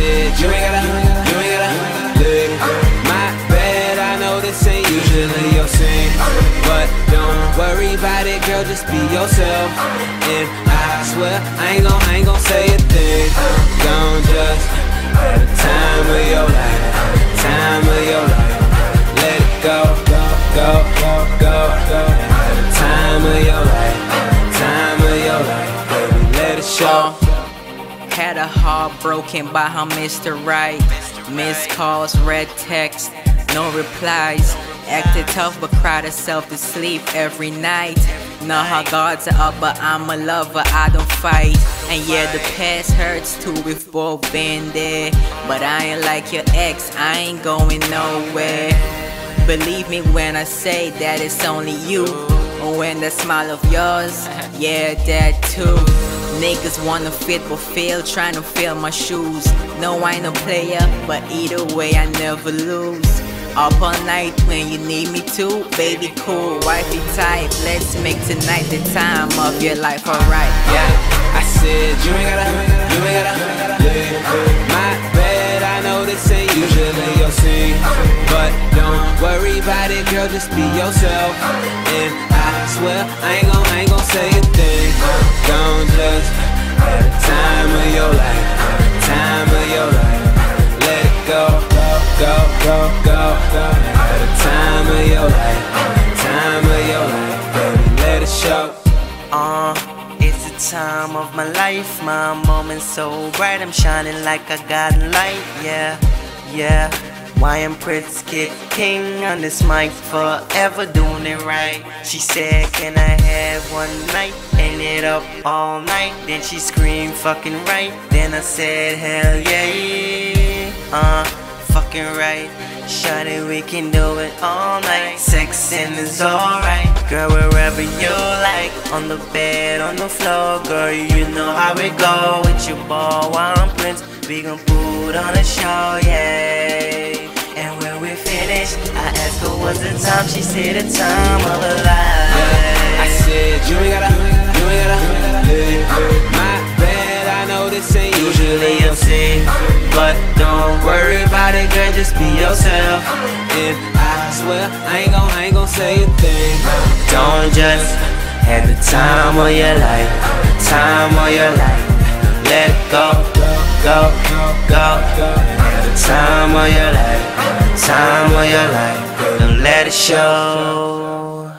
said you ain't gotta live. My bad, I know this ain't usually your scene, but don't worry about it, girl, just be yourself. And I swear I ain't gon' say a thing. Gon' just have the time of your life, time of your life. Let it go, go, go, go, go, go. Have the time of your life, time of your life, baby, let it show. Had a heart broken by her Mr. Right. Missed calls, read texts, no replies. Acted tough but cried herself to sleep every night. Know her guards are up, but I'm a lover, I don't fight. And yeah, the past hurts too, we've both been there. But I ain't like your ex, I ain't going nowhere. Believe me when I say that it's only you. When that smile of yours, yeah, that too. Niggas wanna fit but fail, trying to fill my shoes. No, I ain't no player, but either way I never lose. Up all night when you need me to, baby cool, wifey type. Let's make tonight the time of your life, alright. Yeah, I said you ain't gotta live. My bad, I know this ain't usually your scene, but don't worry about it, girl, just be yourself. And I swear I ain't gon' say a thing. Don't just have the time of your life, time of your life. Let it go, go, go, go, go, go. Have the time of your life, time of your life, baby, let it show. It's the time of my life, my moment so bright, I'm shining like I got a light, yeah, yeah. Why I'm Prince Kid King on this mic, forever doing it right. She said, can I have one night, end it up all night? Then she screamed, fucking right. Then I said, hell yeah, fucking right. Shawty, we can do it all night. Sexing is alright, girl, wherever you like. On the bed, on the floor, girl, you know how it go. With your ball, while I'm Prince, we gon' put on a show, yeah. And when we finished, I asked her what's the time. She said the time of her life. Yeah, I said you ain't gotta live. My bad, I know this ain't usually your scene, but don't worry about it, girl, just be yourself. And I swear I ain't gon' say a thing. Don't just have the time of your life, time of your life. Let it go, go, go, go. Have the time of your life, time of your life. Don't let it show.